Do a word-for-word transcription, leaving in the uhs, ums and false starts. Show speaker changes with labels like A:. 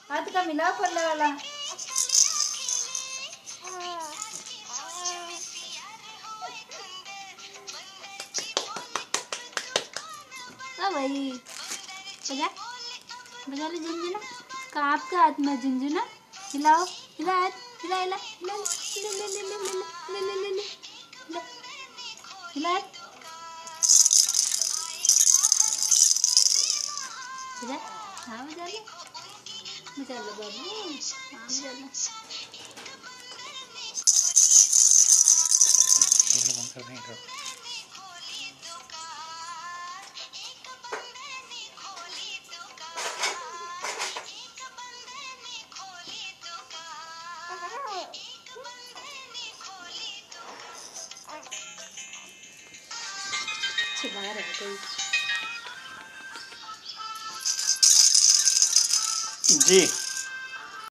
A: हाथ का मिला पल्ले वाला। ओ भाई बजा बजा ले झुनझुना। कहाँ आपके हाथ में झुनझुना? हिलाओ हिला हाथ हिला हिला हिला ले ले ले ले ले ले ले ले ले हिला हाथ बजा। हाँ बजा ले बजा ले बाबू। हाँ बजा ले।
B: बंद कर दें।
A: छिपा रहा है कोई।
B: जी।